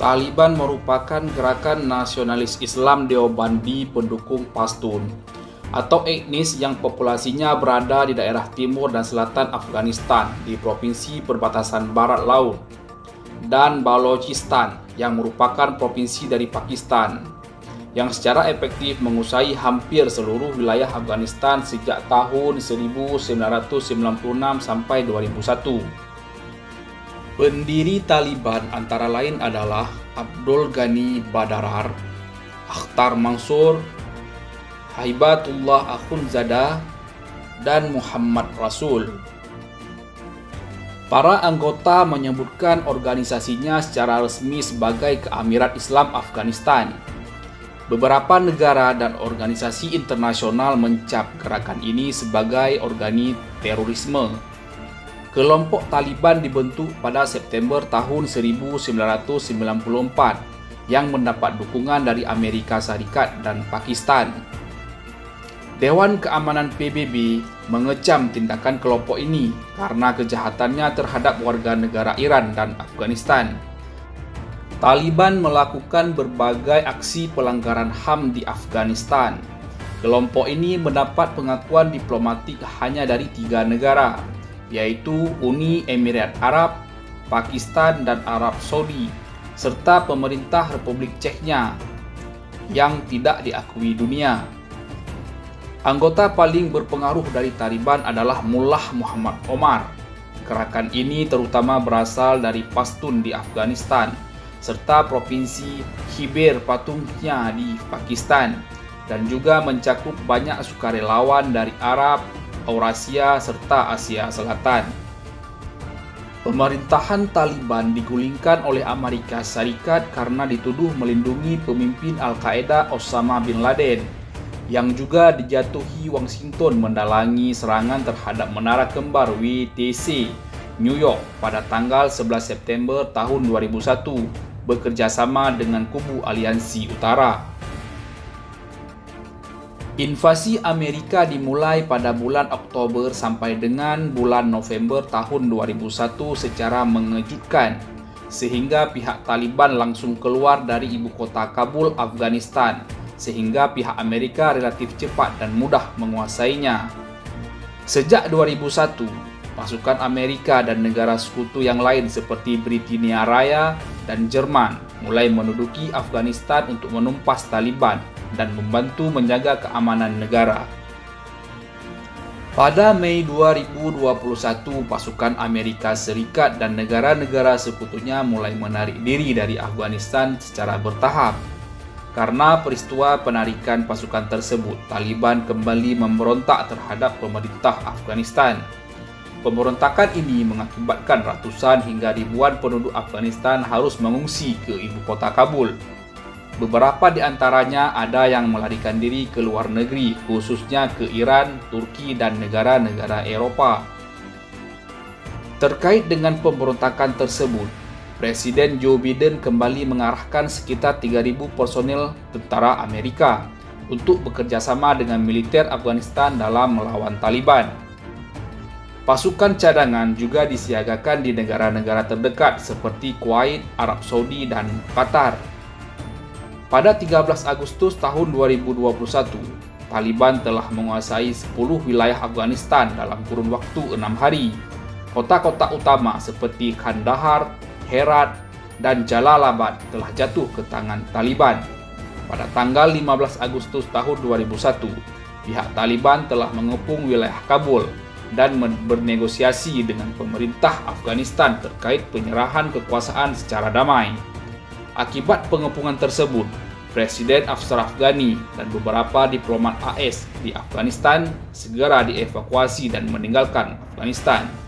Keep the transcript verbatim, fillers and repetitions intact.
Taliban merupakan gerakan nasionalis Islam Deobandi pendukung Pashtun atau etnis yang populasinya berada di daerah timur dan selatan Afghanistan di provinsi perbatasan barat laut, dan Balochistan yang merupakan provinsi dari Pakistan, yang secara efektif menguasai hampir seluruh wilayah Afghanistan sejak tahun seribu sembilan ratus sembilan puluh enam sampai dua ribu satu. Pendiri Taliban antara lain adalah Abdul Ghani Badarar, Akhtar Mansur, Haibatullah Akhundzada, dan Muhammad Rasul. Para anggota menyebutkan organisasinya secara resmi sebagai Keamirat Islam Afghanistan. Beberapa negara dan organisasi internasional mencap gerakan ini sebagai organi terorisme. Kelompok Taliban dibentuk pada September tahun seribu sembilan ratus sembilan puluh empat yang mendapat dukungan dari Amerika Serikat dan Pakistan. Dewan Keamanan P B B mengecam tindakan kelompok ini karena kejahatannya terhadap warga negara Iran dan Afghanistan. Taliban melakukan berbagai aksi pelanggaran H A M di Afghanistan. Kelompok ini mendapat pengakuan diplomatik hanya dari tiga negara, yaitu Uni Emirat Arab, Pakistan, dan Arab Saudi, serta pemerintah Republik Chechnya yang tidak diakui dunia. Anggota paling berpengaruh dari Taliban adalah Mullah Muhammad Omar. Gerakan ini terutama berasal dari Pashtun di Afghanistan, serta provinsi Khyber Pakhtunkhwa di Pakistan, dan juga mencakup banyak sukarelawan dari Arab, Eurasia, serta Asia Selatan. Pemerintahan Taliban digulingkan oleh Amerika Serikat karena dituduh melindungi pemimpin Al-Qaeda Osama bin Laden, yang juga dijatuhi Washington mendalangi serangan terhadap Menara Kembar W T C New York pada tanggal sebelas September tahun dua ribu satu, bekerjasama dengan kubu Aliansi Utara. Invasi Amerika dimulai pada bulan Oktober sampai dengan bulan November tahun dua ribu satu secara mengejutkan, sehingga pihak Taliban langsung keluar dari ibu kota Kabul, Afghanistan, sehingga pihak Amerika relatif cepat dan mudah menguasainya. Sejak dua ribu satu, pasukan Amerika dan negara sekutu yang lain seperti Britania Raya dan Jerman mulai menduduki Afghanistan untuk menumpas Taliban dan membantu menjaga keamanan negara. Pada Mei dua ribu dua puluh satu, pasukan Amerika Serikat dan negara-negara sekutunya mulai menarik diri dari Afghanistan secara bertahap. Karena peristiwa penarikan pasukan tersebut, Taliban kembali memberontak terhadap pemerintah Afghanistan. Pemberontakan ini mengakibatkan ratusan hingga ribuan penduduk Afghanistan harus mengungsi ke ibu kota Kabul. Beberapa di antaranya ada yang melarikan diri ke luar negeri, khususnya ke Iran, Turki, dan negara-negara Eropa. Terkait dengan pemberontakan tersebut, Presiden Joe Biden kembali mengarahkan sekitar tiga ribu personil tentara Amerika untuk bekerjasama dengan militer Afghanistan dalam melawan Taliban. Pasukan cadangan juga disiagakan di negara-negara terdekat seperti Kuwait, Arab Saudi, dan Qatar. Pada tiga belas Agustus tahun dua ribu dua puluh satu, Taliban telah menguasai sepuluh wilayah Afghanistan dalam kurun waktu enam hari. Kota-kota utama seperti Kandahar, Herat, dan Jalalabad telah jatuh ke tangan Taliban. Pada tanggal lima belas Agustus tahun dua ribu satu, pihak Taliban telah mengepung wilayah Kabul dan bernegosiasi dengan pemerintah Afghanistan terkait penyerahan kekuasaan secara damai. Akibat pengepungan tersebut, Presiden Ashraf Ghani dan beberapa diplomat A S di Afghanistan segera dievakuasi dan meninggalkan Afghanistan.